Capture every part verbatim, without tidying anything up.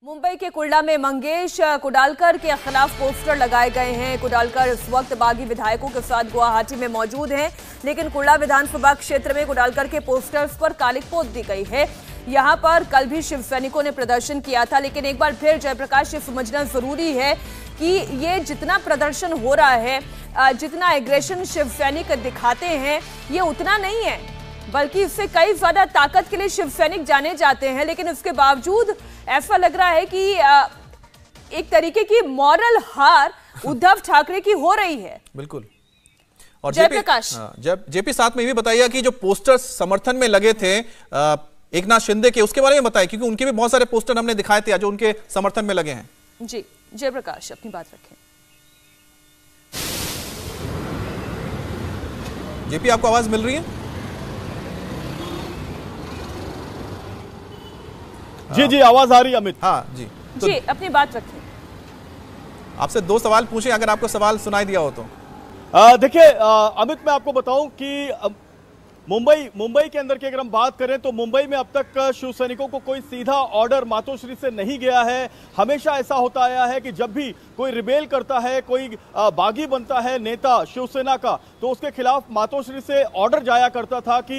मुंबई के कुर्ला में मंगेश कुडालकर के खिलाफ पोस्टर लगाए गए हैं। कुडालकर इस वक्त बागी विधायकों के साथ गुवाहाटी में मौजूद हैं, लेकिन कुर्ला विधानसभा क्षेत्र में कुडालकर के पोस्टर्स पर कालिक पोत दी गई है। यहां पर कल भी शिव सैनिकों ने प्रदर्शन किया था, लेकिन एक बार फिर जयप्रकाश ये समझना जरूरी है कि ये जितना प्रदर्शन हो रहा है, जितना एग्रेशन शिव सैनिक दिखाते हैं, ये उतना नहीं है, बल्कि इससे कई ज्यादा ताकत के लिए शिव सैनिक जाने जाते हैं। लेकिन इसके बावजूद ऐसा लग रहा है कि एक तरीके की मॉरल हार उद्धव ठाकरे की हो रही है। बिल्कुल। और जयप्रकाश, जब जेपी साथ में भी बताइए कि जो पोस्टर्स समर्थन में लगे थे एक नाथ शिंदे के, उसके बारे में बताइए, क्योंकि उनके भी बहुत सारे पोस्टर हमने दिखाए थे जो उनके समर्थन में लगे हैं। जी जयप्रकाश, अपनी बात रखें। जेपी, आपको आवाज मिल रही है? जी जी, आवाज आ रही है अमित। हाँ जी तो जी, अपनी बात रखें। आपसे दो सवाल पूछे, अगर आपको सवाल सुनाई दिया हो तो। देखिए अमित, मैं आपको बताऊं कि मुंबई मुंबई के अंदर की अगर हम बात करें तो मुंबई में अब तक शिव सैनिकों को कोई सीधा ऑर्डर मातोश्री से नहीं गया है। हमेशा ऐसा होता आया है कि जब भी कोई रिबेल करता है, कोई बागी बनता है नेता शिवसेना का, तो उसके खिलाफ मातोश्री से ऑर्डर जाया करता था कि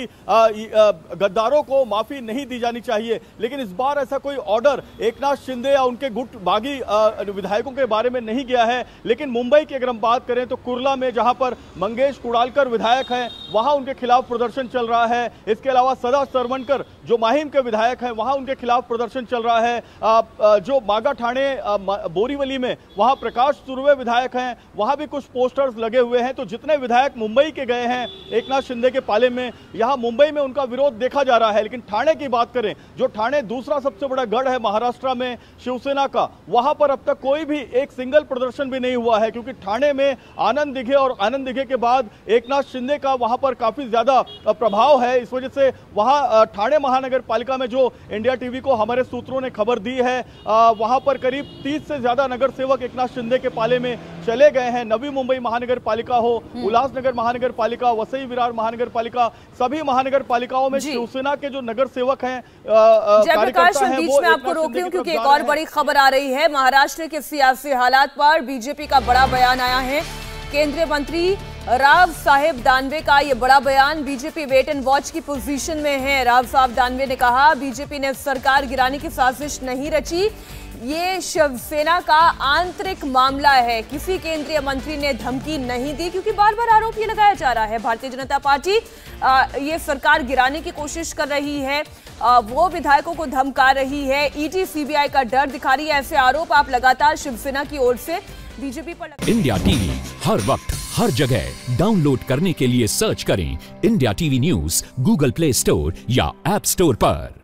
गद्दारों को माफी नहीं दी जानी चाहिए। लेकिन इस बार ऐसा कोई ऑर्डर एक नाथ शिंदे या उनके गुट बागी विधायकों के बारे में नहीं गया है। लेकिन मुंबई की अगर हम बात करें तो कुर्ला में जहां पर मंगेश कुडालकर विधायक हैं, वहां उनके खिलाफ प्रदर्शन चल रहा है। इसके अलावा सदा सरवणकर जो माहिम के विधायक हैं, वहां उनके खिलाफ प्रदर्शन चल रहा है। जो मागा ठाणे बोरीवली में वहां प्रकाश सुर्वे विधायक हैं, वहां भी कुछ पोस्टर्स लगे हुए हैं। तो जितने विधायक मुंबई के गए हैं एक नाथ शिंदे के पाले में, यहां मुंबई में उनका विरोध देखा जा रहा है। लेकिन ठाणे की बात करें, जो ठाणे दूसरा सबसे बड़ा गढ़ है महाराष्ट्र में शिवसेना का, वहां पर अब तक कोई भी एक सिंगल प्रदर्शन भी नहीं हुआ है, क्योंकि ठाणे में आनंद दिघे और आनंद दिघे के बाद एक नाथ शिंदे का वहां पर काफी ज्यादा प्रभाव है। इस वजह से वहां ठाणे महानगर पालिका में, जो इंडिया टीवी को हमारे सूत्रों ने खबर दी है, वहां पर करीब तीस से ज्यादा नगर सेवक एक नाथ शिंदे के पाले में चले गए हैं। नवी मुंबई महानगर पालिका हो, उल्लासनगर महानगर पालिका, वसई विरार महानगर पालिका, सभी महानगर पालिकाओं में शिवसेना के जो नगर सेवक हैं, कार्यकर्ता हैं, बीच में आपको रोक रही हूं क्योंकि एक और बड़ी खबर आ रही है। महाराष्ट्र के सियासी हालात पर बीजेपी का बड़ा बयान आया है। केंद्रीय मंत्री राव साहेब दानवे का ये बड़ा बयान। बीजेपी वेट एंड वॉच की पोजीशन में है। राव साहब दानवे ने कहा, बीजेपी ने सरकार गिराने की साजिश नहीं रची, ये शिवसेना का आंतरिक मामला है। किसी केंद्रीय मंत्री ने धमकी नहीं दी, क्योंकि बार बार आरोप ये लगाया जा रहा है भारतीय जनता पार्टी आ, ये सरकार गिराने की कोशिश कर रही है, आ, वो विधायकों को धमका रही है, ईडी सीबीआई का डर दिखा रही है। ऐसे आरोप आप लगातार शिवसेना की ओर से बीजेपी पर लगा... इंडिया टीवी हर वक्त हर जगह डाउनलोड करने के लिए सर्च करें India TV news Google Play Store या ऐप स्टोर पर।